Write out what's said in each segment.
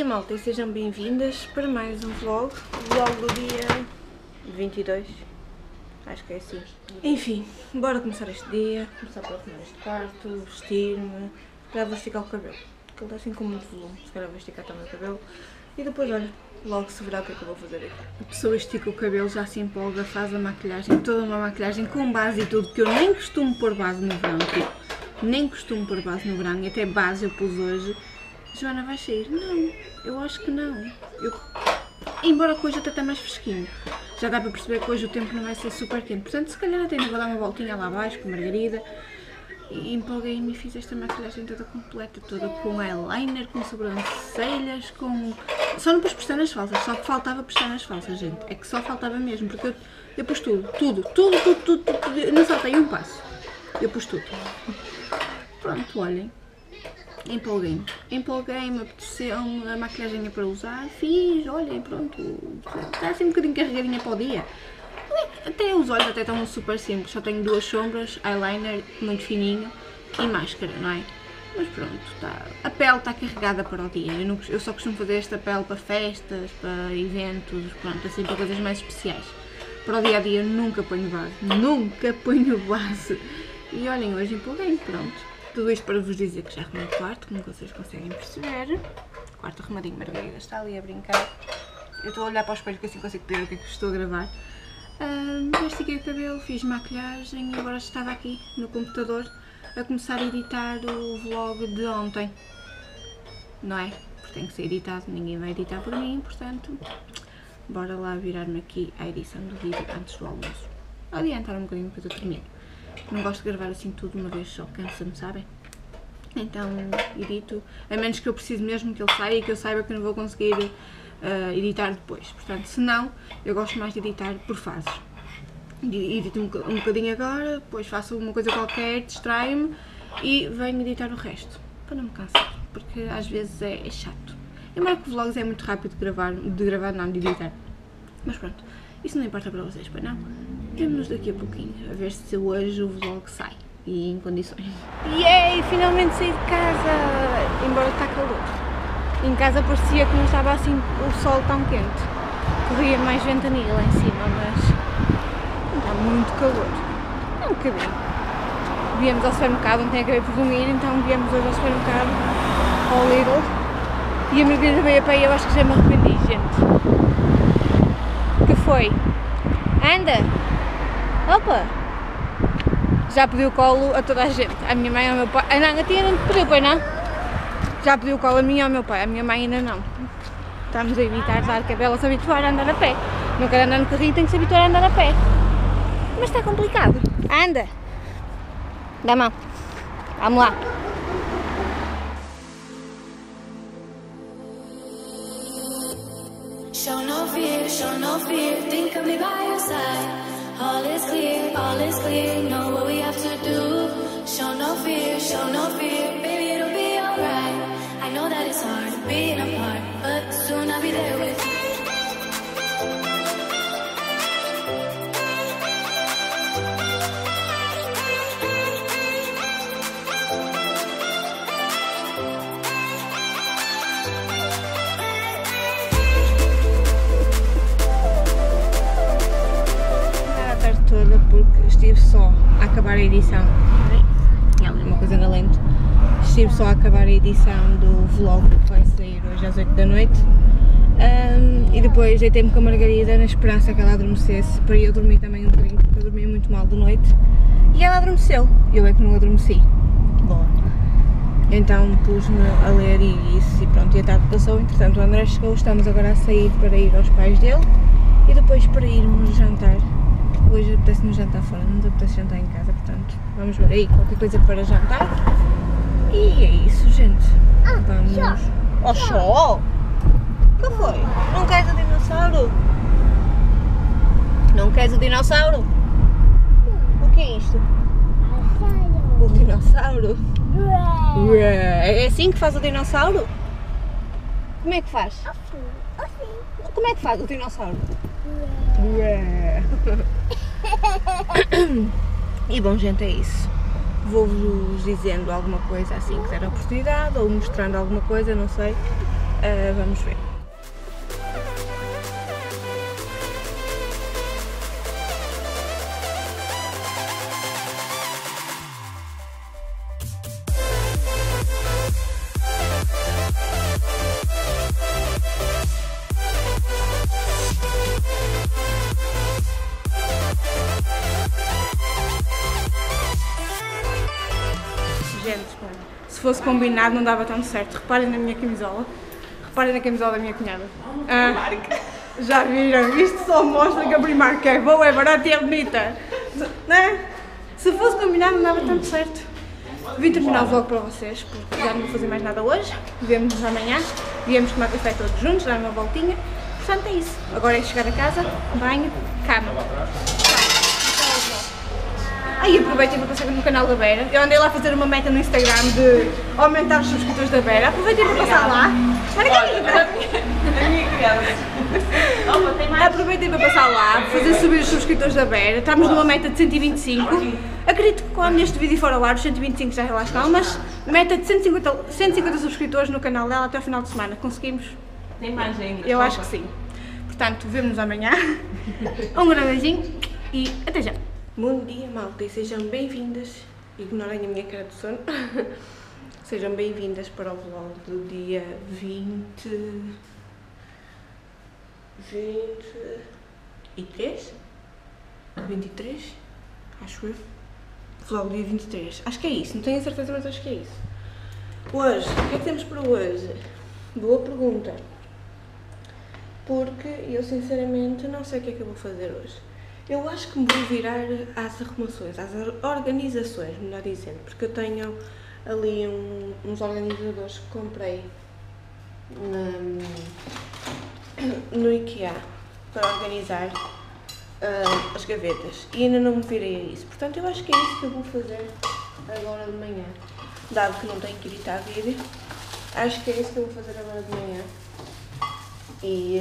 malta, e sejam bem-vindas para mais um vlog do dia 22, acho que é assim. Enfim, bora começar este dia, começar por arrumar este quarto, vestir-me, já vou esticar o cabelo, porque ele está assim com muito volume, se calhar vou esticar também o cabelo e depois, olha, logo se verá o que é que eu vou fazer aqui. A pessoa estica o cabelo, já se empolga, faz a maquilhagem, toda uma maquilhagem com base e tudo, que eu nem costumo pôr base no verão, tipo, nem costumo pôr base no verão, e até base eu pus hoje. Joana, vai sair? Não, eu acho que não. Embora que hoje até está mais fresquinho, já dá para perceber que hoje o tempo não vai ser super quente, portanto se calhar até ainda vou dar uma voltinha lá abaixo com a Margarida. E empolguei-me e fiz esta maquilhagem toda completa, toda com eyeliner, com sobrancelhas, com... Só não pus pestanas falsas, só que faltava pestanas falsas, gente. É que só faltava mesmo, porque eu pus tudo, não saltei um passo. Eu pus tudo. Pronto, olhem. Empolguei-me, apeteceu-me, a maquilhagem é para usar, fiz, olhem, pronto. Está assim um bocadinho carregadinha para o dia. Até os olhos até estão super simples, só tenho duas sombras, eyeliner muito fininho e máscara, não é? Mas pronto, a pele está carregada para o dia. Eu só costumo fazer esta pele para festas, para eventos, pronto, assim para coisas mais especiais. Para o dia a dia nunca ponho base, E olhem, hoje empolguei-me, pronto. Tudo isto para vos dizer que já arrumei o quarto, como vocês conseguem perceber. O quarto arrumadinho, Margarida está ali a brincar. Eu estou a olhar para o espelho que assim consigo ver o que é que estou a gravar. Já estiquei o cabelo, fiz maquilhagem e agora estava aqui no computador a começar a editar o vlog de ontem. Não é? Porque tem que ser editado, ninguém vai editar por mim, portanto, bora lá virar-me aqui à edição do vídeo antes do almoço. Adiantar um bocadinho depois eu termino. Não gosto de gravar assim tudo uma vez só, cansa-me, sabem? Então edito, a menos que eu precise mesmo que ele saia e que eu saiba que não vou conseguir editar depois. Portanto, se não, eu gosto mais de editar por fases. Edito um bocadinho agora, depois faço uma coisa qualquer, distraio-me e venho editar o resto, para não me cansar, porque às vezes é chato. Embora que vlogs é muito rápido de editar. Mas pronto, isso não importa para vocês, pois não? Vemo-nos daqui a pouquinho, a ver se hoje o vlog sai e em condições. Yay! Finalmente saí de casa! Embora está calor. Em casa parecia que não estava assim o sol tão quente. Corria mais ventania lá em cima, mas está muito calor. É um bocadinho. Viemos ao supermercado, ontem acabei por dormir, então viemos hoje ao supermercado, ao Lidl. E a Margarida veio a pé e eu acho que já me arrependi, gente. Que foi? Anda! Opa! Já pediu colo a toda a gente, à minha mãe e ao meu pai. Ah, não, a tia não te pediu, pois não? Já pediu colo a mim e ao meu pai, a minha mãe ainda não. Estamos a evitar dar cabelo a se habituar a andar a pé. Não quero andar no carrinho, tenho que se habituar a andar a pé. Mas está complicado. Anda! Dá a mão. Vamos lá. Show no fear, think of me by your side. All is clear, know what we have to do. Show no fear, baby, it'll be alright. I know that it's hard being apart, but soon I'll be there with you. Toda porque estive só a acabar a edição. Tinha ali uma coisa na lente. Estive só a acabar a edição do vlog que vai sair hoje às 8 da noite. E depois deitei-me com a Margarida na esperança que ela adormecesse para eu dormir também um bocadinho, porque eu dormi muito mal de noite. E ela adormeceu. Eu é que não adormeci. Boa. Então pus-me a ler e isso, e pronto, e a tarde passou. Entretanto o André chegou, estamos agora a sair para ir aos pais dele e depois para irmos jantar. Hoje apetece-me jantar fora, não nos apetece jantar em casa, portanto, vamos ver aí qualquer coisa para jantar. E é isso, gente. Vamos ao show! O que foi? Não queres o dinossauro? Não queres o dinossauro? O que é isto? O dinossauro? É assim que faz o dinossauro? Como é que faz? Como é que faz o dinossauro? E bom, gente, é isso. Vou-vos dizendo alguma coisa assim que der a oportunidade, ou mostrando alguma coisa, não sei. Vamos ver. Gente, se fosse combinado não dava tão certo. Reparem na minha camisola. Reparem na camisola da minha cunhada. Já viram? Isto só mostra que a Primark é boa, é barata e é bonita. Né? Se fosse combinado não dava tanto certo. Vim terminar o vlog para vocês, porque já não vou fazer mais nada hoje. Vemo-nos amanhã. Viemos tomar café todos juntos, dar uma voltinha. Portanto é isso. Agora é chegar a casa, banho, cama. Aí aproveitem para passar no canal da Vera. Eu andei lá a fazer uma meta no Instagram de aumentar os subscritores da Vera. Aproveitem para passar lá. Margarida! Aproveitem para passar lá, fazer subir os subscritores da Vera. Estamos numa meta de 125. Acredito que quando este vídeo for ao ar, os 125 já lá estão, mas meta de 150 subscritores no canal dela até ao final de semana. Conseguimos? Tem mais ainda. Eu acho que sim. Portanto, vemo-nos amanhã. Um grande beijinho e até já. Bom dia, malta, e sejam bem-vindas. Ignorem a minha cara de sono. Sejam bem-vindas para o vlog do dia 23? Acho eu. Vlog do dia 23. Acho que é isso, não tenho a certeza, mas acho que é isso. Hoje, o que é que temos para hoje? Boa pergunta. Porque eu sinceramente não sei o que é que eu vou fazer hoje. Eu acho que me vou virar às arrumações, às organizações, melhor dizendo, porque eu tenho ali uns organizadores que comprei no IKEA para organizar as gavetas e ainda não me virei a isso. Portanto, eu acho que é isso que eu vou fazer agora de manhã, dado que não tenho que editar vídeo. Acho que é isso que eu vou fazer agora de manhã. E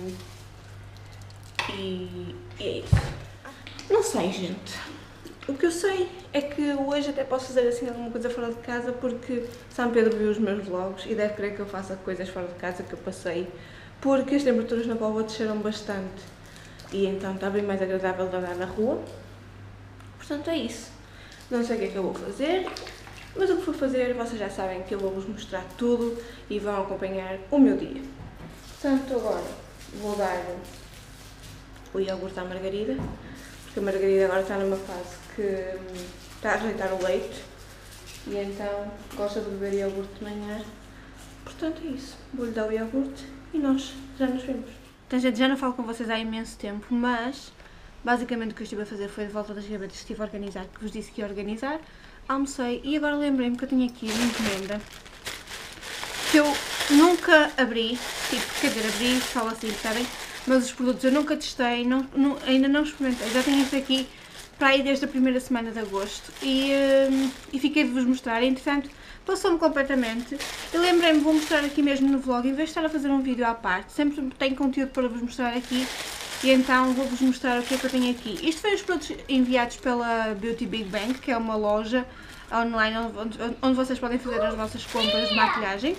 é isso. Não sei, gente. O que eu sei é que hoje até posso fazer assim alguma coisa fora de casa, porque São Pedro viu os meus vlogs e deve querer que eu faça coisas fora de casa que eu passei, porque as temperaturas na Póvoa desceram bastante e então está bem mais agradável de andar na rua. Portanto é isso. Não sei o que é que eu vou fazer, mas o que for fazer vocês já sabem que eu vou vos mostrar tudo e vão acompanhar o meu dia. Portanto agora vou dar o iogurte à Margarida, porque a Margarida agora está numa fase que está a ajeitar o leite e então gosta de beber iogurte de manhã. Portanto é isso, vou-lhe dar o iogurte e nós já nos vemos. Então, gente, já não falo com vocês há imenso tempo, mas basicamente o que eu estive a fazer foi de volta das gavetas que estive a organizar, que vos disse que ia organizar. Almocei e agora lembrei-me que eu tinha aqui uma encomenda que eu nunca abri, tipo, quer dizer, abri, falo assim, sabem? Mas os produtos eu nunca testei, ainda não experimentei. Já tenho isto aqui para aí desde a primeira semana de agosto e fiquei de vos mostrar. Entretanto, passou-me completamente. Eu lembrei-me, vou mostrar aqui mesmo no vlog, em vez de estar a fazer um vídeo à parte. Sempre tenho conteúdo para vos mostrar aqui e então vou-vos mostrar o que é que eu tenho aqui. Isto foi os produtos enviados pela Beauty Big Bang, que é uma loja online onde vocês podem fazer as vossas compras de maquilhagem.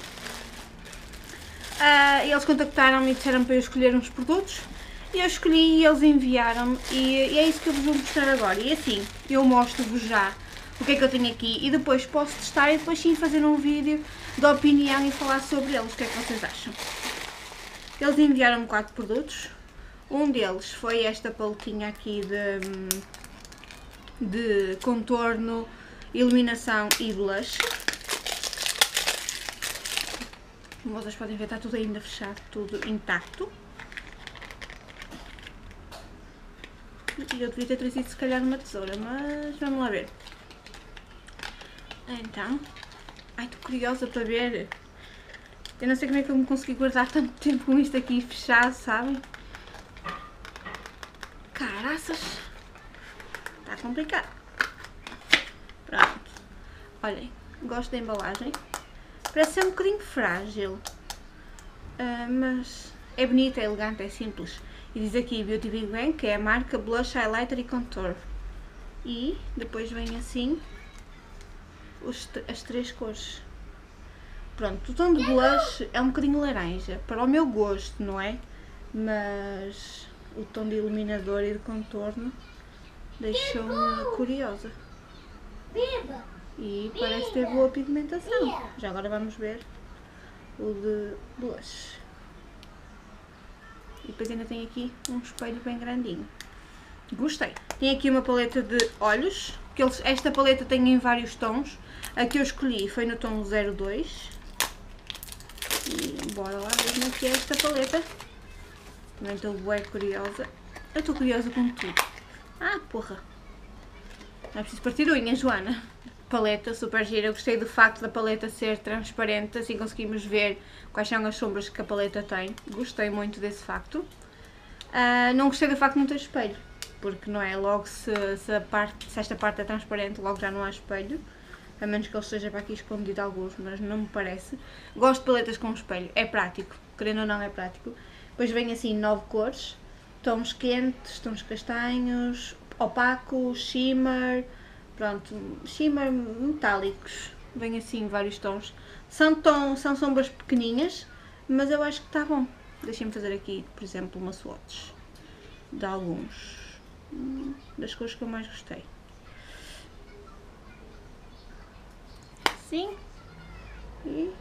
Eles contactaram-me e disseram para eu escolher uns produtos e eu escolhi e eles enviaram-me e é isso que eu vos vou mostrar agora. E assim, eu mostro-vos já o que é que eu tenho aqui e depois posso testar e depois sim fazer um vídeo de opinião e falar sobre eles, o que é que vocês acham. Eles enviaram-me 4 produtos, um deles foi esta paletinha aqui de contorno, iluminação e blush. Como vocês podem ver, está tudo ainda fechado, tudo intacto. E eu devia ter trazido se calhar uma tesoura, mas vamos lá ver. Então, ai, estou curiosa para ver. Eu não sei como é que eu me consegui guardar tanto tempo com isto aqui fechado, sabem? Caraças! Está complicado. Pronto. Olhem, gosto da embalagem. Parece ser um bocadinho frágil, mas é bonita, é elegante, é simples. E diz aqui Beauty Big Bang, que é a marca Blush, Highlighter e Contour. E depois vem assim as 3 cores. Pronto, o tom de blush é um bocadinho laranja, para o meu gosto, não é? Mas o tom de iluminador e de contorno deixou-me curiosa. E parece ter boa pigmentação. Já agora vamos ver o de blush. E depois ainda tem aqui um espelho bem grandinho. Gostei. Tem aqui uma paleta de olhos, que esta paleta tem em vários tons. A que eu escolhi foi no tom 02. E bora lá ver como é que é esta paleta. Também estou bem curiosa. Eu estou curiosa com tudo. Ah, porra. Não é preciso partir unha, Joana. Paleta super gira. Eu gostei do facto da paleta ser transparente, assim conseguimos ver quais são as sombras que a paleta tem. Gostei muito desse facto. Não gostei do facto de não ter espelho, porque não é logo se esta parte é transparente, logo já não há espelho. A menos que ele esteja para aqui escondido alguns, mas não me parece. Gosto de paletas com espelho, é prático, querendo ou não é prático. Depois vem assim 9 cores, tons quentes, tons castanhos, opaco, shimmer, pronto, shimmer metálicos. Vem assim vários tons. São sombras pequeninhas, mas eu acho que está bom. Deixem-me fazer aqui, por exemplo, uma swatch de alguns das cores que eu mais gostei. Assim. E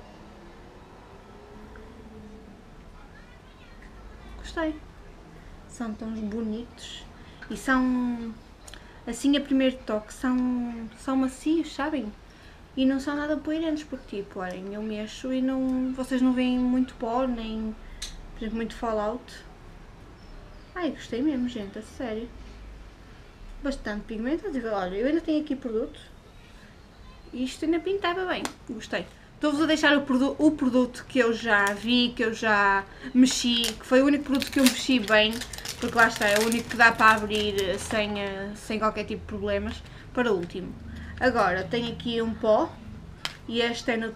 gostei. São tons bonitos e são assim a primeiro toque, são macios, sabem? E não são nada poeirentos, porque tipo, olhem, eu mexo e não, vocês não veem muito pó, nem por exemplo muito fallout. Ai, gostei mesmo, gente, a sério. Bastante pigmento. Olha, eu ainda tenho aqui produto. Isto ainda pintava bem, gostei. Estou-vos a deixar o produto que eu já vi, que eu já mexi, que foi o único produto que eu mexi bem, porque lá está, é o único que dá para abrir sem qualquer tipo de problemas, para o último. Agora, tenho aqui um pó, e este é no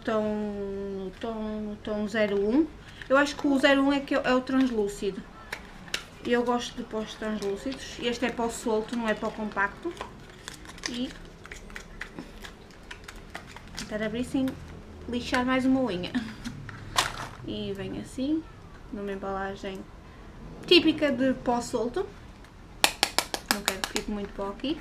tom 01. Eu acho que o 01 é o translúcido. Eu gosto de pós translúcidos. Este é pó solto, não é pó compacto. E tentar abrir sem lixar mais uma unha. E vem assim, numa embalagem típica de pó solto. Não quero que fique muito pó aqui.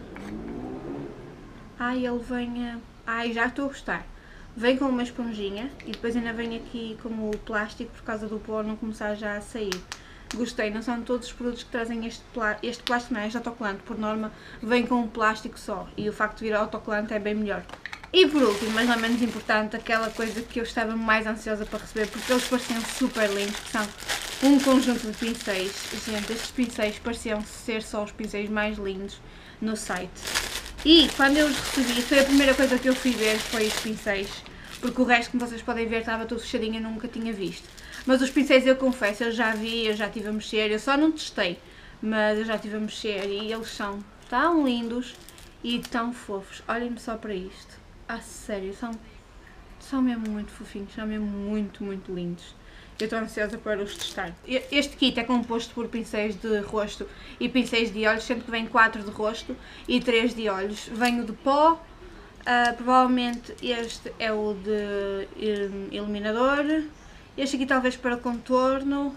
Ai, ele vem ai, já estou a gostar. Vem com uma esponjinha e depois ainda vem aqui com o plástico por causa do pó não começar já a sair. Gostei, não são todos os produtos que trazem este plástico, não é? Este autocolante, por norma, vem com um plástico só. E o facto de vir autocolante é bem melhor. E por último, mas não menos importante, aquela coisa que eu estava mais ansiosa para receber, porque eles pareciam super lindos, que são um conjunto de pincéis. Gente, estes pincéis pareciam ser só os pincéis mais lindos no site. E quando eu os recebi, foi a primeira coisa que eu fui ver, foi os pincéis, porque o resto, como vocês podem ver, estava tudo fechadinho e nunca tinha visto. Mas os pincéis, eu confesso, eu já vi, eu já estive a mexer, eu só não testei, mas eu já estive a mexer e eles são tão lindos e tão fofos. Olhem-me só para isto. A sério, são mesmo muito fofinhos, são mesmo muito, muito lindos. Eu estou ansiosa para os testar. Este kit é composto por pincéis de rosto e pincéis de olhos, sendo que vem 4 de rosto e 3 de olhos. Vem o de pó, provavelmente este é o de iluminador. Este aqui talvez para contorno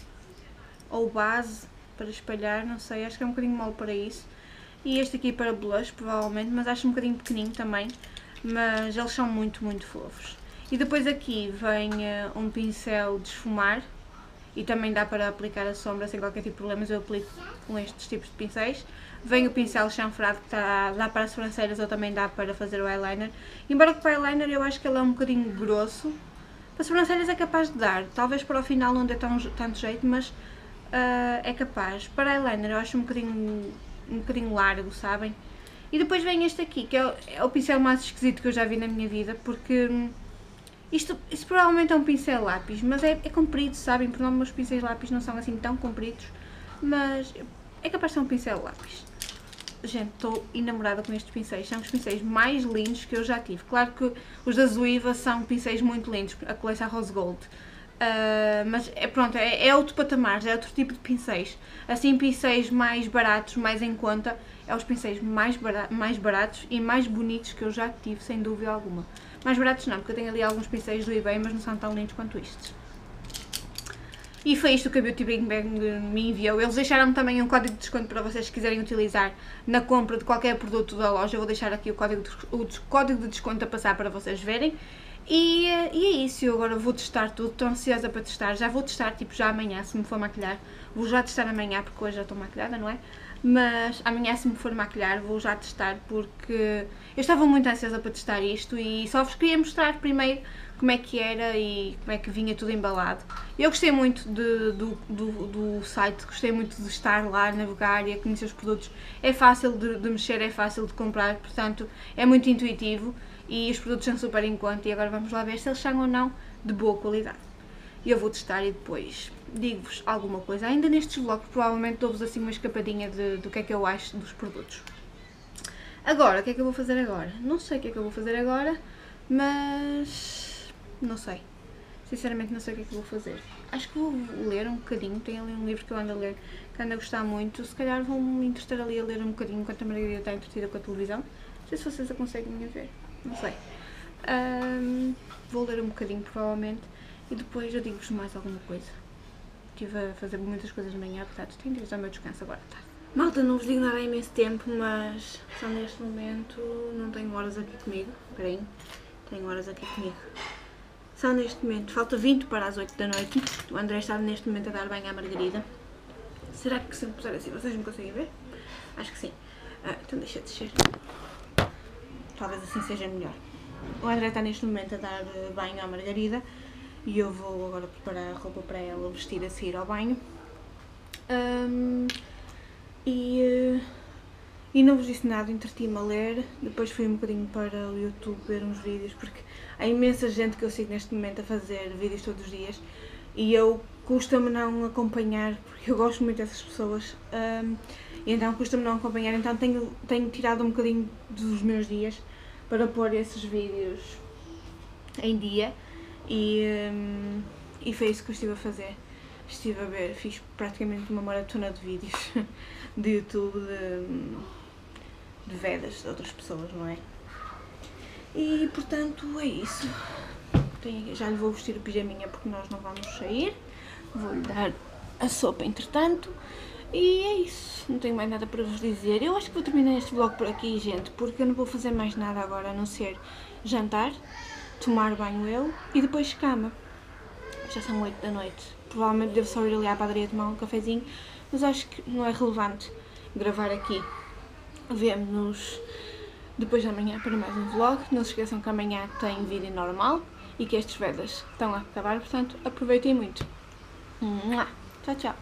ou base para espalhar, não sei, acho que é um bocadinho mole para isso. E este aqui para blush, provavelmente, mas acho um bocadinho pequenino também. Mas eles são muito, muito fofos. E depois aqui vem um pincel de esfumar e também dá para aplicar a sombra sem qualquer tipo de problemas, eu aplico com estes tipos de pincéis. Vem o pincel chanfrado que dá para as sobrancelhas ou também dá para fazer o eyeliner. Embora que para o eyeliner eu acho que ele é um bocadinho grosso, para as sobrancelhas é capaz de dar, talvez para o final não dê tanto jeito, mas é capaz. Para eyeliner eu acho um bocadinho largo, sabem? E depois vem este aqui, que é o pincel mais esquisito que eu já vi na minha vida, porque isto provavelmente é um pincel lápis, mas é comprido, sabem? Por nome, meus pincéis lápis não são assim tão compridos, mas é capaz de ser um pincel lápis. Gente, estou enamorada com estes pincéis, são os pincéis mais lindos que eu já tive. Claro que os da Zoiva são pincéis muito lindos, a coleção Rose Gold. Mas pronto, é outro patamar, é outro tipo de pincéis. Assim, pincéis mais baratos, mais em conta, é os pincéis mais baratos e mais bonitos que eu já tive, sem dúvida alguma. Mais baratos não, porque eu tenho ali alguns pincéis do eBay, mas não são tão lindos quanto estes. E foi isto que a Beauty Big Bang me enviou. Eles deixaram-me também um código de desconto para vocês que quiserem utilizar na compra de qualquer produto da loja. Eu vou deixar aqui o código de desconto a passar para vocês verem. E é isso, eu agora vou testar tudo, estou ansiosa para testar. Já vou testar, tipo, já amanhã, se me for maquilhar. Vou já testar amanhã, porque hoje já estou maquilhada, não é? Mas amanhã, se me for maquilhar, vou já testar, porque eu estava muito ansiosa para testar isto e só vos queria mostrar primeiro como é que era e como é que vinha tudo embalado. Eu gostei muito do site, gostei muito de estar lá, navegar e a conhecer os produtos. É fácil de mexer, é fácil de comprar, portanto é muito intuitivo e os produtos são super em conta. E agora vamos lá ver se eles são ou não de boa qualidade. Eu vou testar e depois digo-vos alguma coisa. Ainda nestes vlogs provavelmente dou-vos assim uma escapadinha do que é que eu acho dos produtos. Agora, o que é que eu vou fazer agora? Não sei o que é que eu vou fazer agora, mas não sei. Sinceramente não sei o que é que eu vou fazer. Acho que vou ler um bocadinho. Tenho ali um livro que eu ando a ler, que ando a gostar muito. Se calhar vou-me entreter ali a ler um bocadinho enquanto a Margarida está entretida com a televisão. Não sei se vocês a conseguem ver. Não sei. Vou ler um bocadinho provavelmente e depois eu digo-vos mais alguma coisa. Estive a fazer muitas coisas de manhã, portanto tenho de ir ao meu descanso agora, tá? Malta, não vos digo nada há imenso tempo, mas só neste momento não tenho horas aqui comigo. Espera aí, tenho horas aqui comigo. Só neste momento, falta 20 para as 8 da noite. O André está neste momento a dar banho à Margarida. Será que se eu puser assim vocês me conseguem ver? Acho que sim. Então deixa de descer. Talvez assim seja melhor. O André está neste momento a dar banho à Margarida e eu vou agora preparar a roupa para ela vestir a seguir ao banho. E não vos disse nada, entreti-me a ler, depois fui um bocadinho para o YouTube ver uns vídeos, porque há imensa gente que eu sigo neste momento a fazer vídeos todos os dias e eu custa-me não acompanhar, porque eu gosto muito dessas pessoas, e então custa-me não acompanhar, então tenho tirado um bocadinho dos meus dias para pôr esses vídeos em dia e foi isso que eu estive a fazer. Estive a ver, fiz praticamente uma maratona de vídeos de YouTube de vedas de outras pessoas, não é? E portanto é isso. Já lhe vou vestir o pijaminha porque nós não vamos sair. Vou-lhe dar a sopa entretanto. E é isso, não tenho mais nada para vos dizer. Eu acho que vou terminar este vlog por aqui, gente, porque eu não vou fazer mais nada agora a não ser jantar, tomar banho eu e depois cama. Já são 8 da noite. Provavelmente devo só ir ali à padaria tomar um cafezinho, mas acho que não é relevante gravar aqui. Vemo-nos depois da manhã para mais um vlog. Não se esqueçam que amanhã tem vídeo normal e que estas vedas estão a acabar, portanto aproveitem muito. Tchau, tchau.